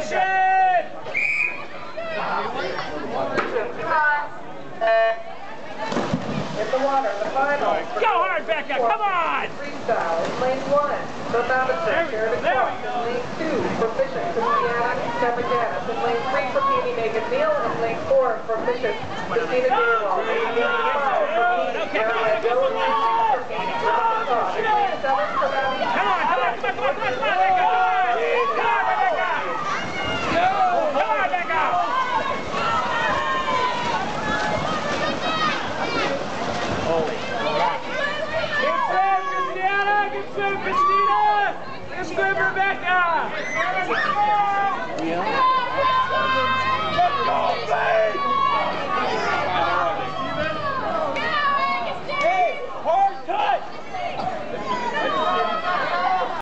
Action! In the water, the final. Go hard, Becca, come on! Freestyle in lane 1. The Babbitt Sheridan Cross in lane 2. Proficient Christiana Cavacanis. In lane 3 for Katie Megan Neal. In lane 4 Proficient Christina Gaylord.